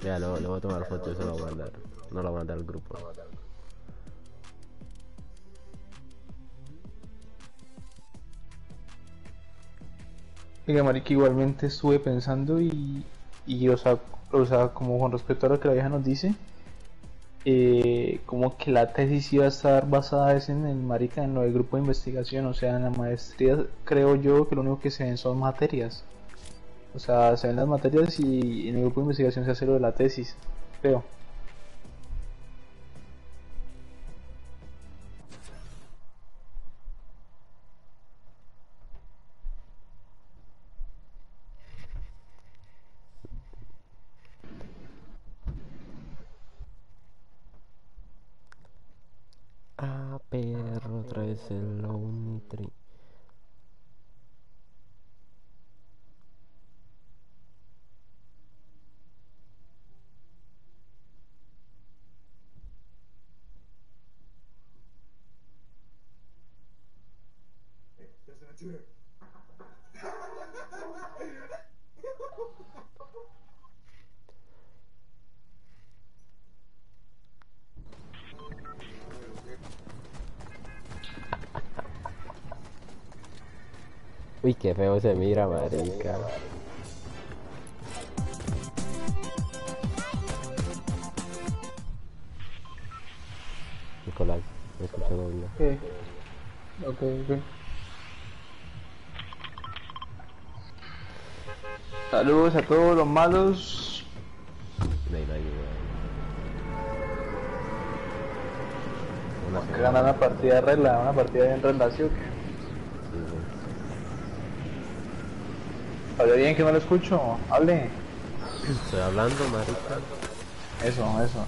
Ya, le voy a tomar foto y se lo voy a mandar. No lo voy a mandar al grupo. Oiga, marica, igualmente estuve pensando y como con respecto a lo que la vieja nos dice, como que la tesis iba a estar basada es en el marica, en lo del grupo de investigación, o sea, en la maestría creo yo que lo único que se ven son materias, o sea, se ven las materias y en el grupo de investigación se hace lo de la tesis, creo. Ah, perro, otra vez el Omnitri. Uy, qué feo se mira, marica. Nicolás, me escucho doble. Ok, ok, ok. Saludos a todos los malos. No hay nadie, weón. Una Vamos a sola, ganar weón. una partida de regla, una partida bien regla, ¿sí o qué? Sí, weón. Hable bien que no lo escucho, hable. Estoy hablando, marica. Eso.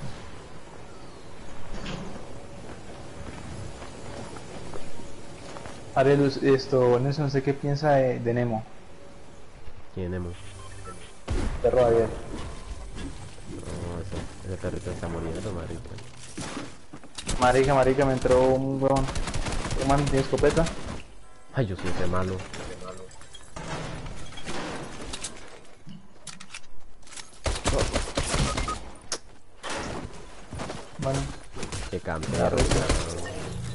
Arelus, esto, Nelson, no sé qué piensa de Nemo, ¿Quién hemos? perro de ayer. No, ese perrito está muriendo, marica. Marica, me entró un huevón. ¿Qué man tiene escopeta? Ay, yo soy re malo. Bueno, Qué la campero, risa. weón.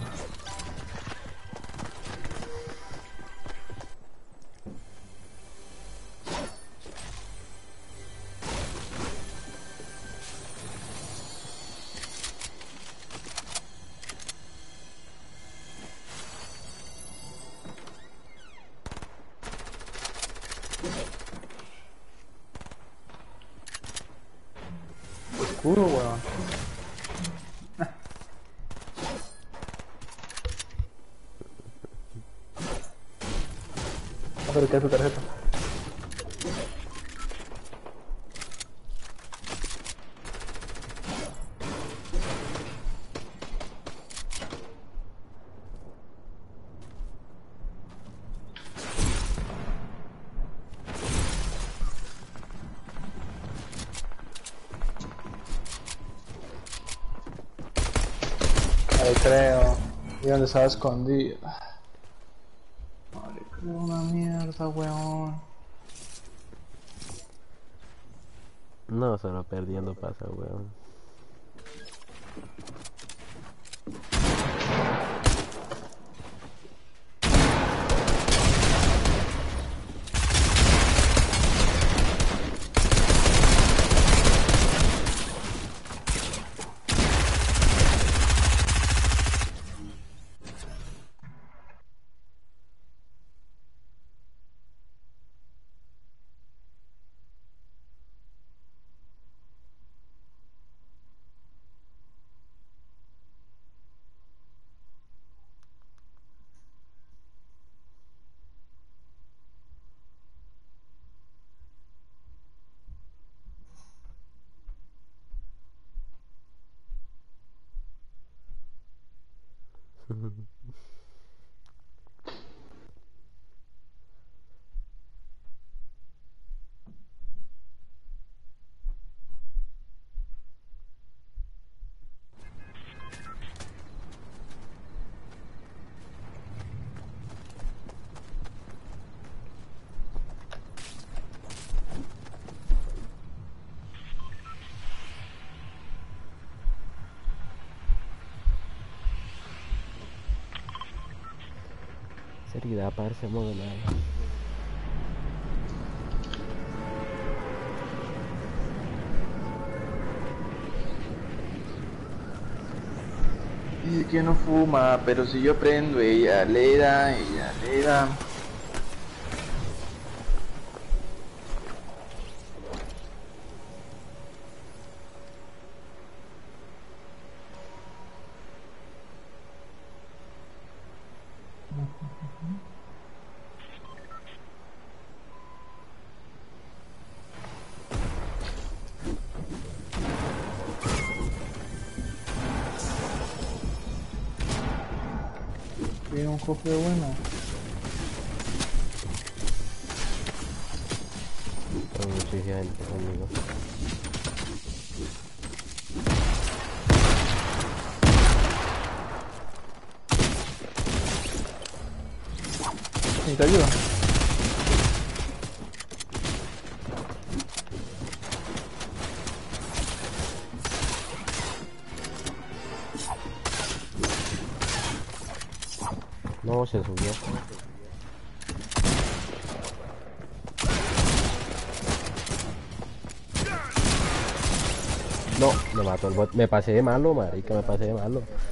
Escudo, huevón. Ah, pero ¿qué es tu tarjeta? Ahí creo. ¿Y dónde estaba escondido? Vale, creo una mierda, huevón. No, solo perdiendo pasa, weón. Seriedad, parce, vamos a ganar. Dice que no fuma, pero si yo prendo, ella le da, ella le da. Tiene un cofre bueno. Tengo muchísima gente conmigo. ¿Necesita ayuda? No, se subió. No, me mató el bot. Me pasé de malo, marica, me pasé de malo.